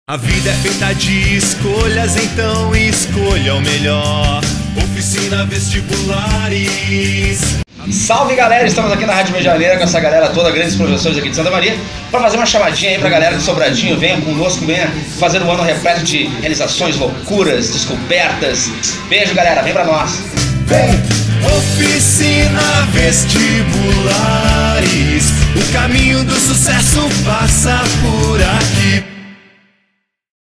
A vida é feita de escolhas, então escolha o melhor. Oficina Vestibulares. Salve galera, estamos aqui na Rádio Medianeira com essa galera toda, grandes professores aqui de Santa Maria, para fazer uma chamadinha aí pra galera de Sobradinho. Venha conosco, venha fazer um ano repleto de realizações, loucuras, descobertas. Beijo galera, vem pra nós. Vem! Oficina Vestibulares, o caminho do sucesso passa por aqui.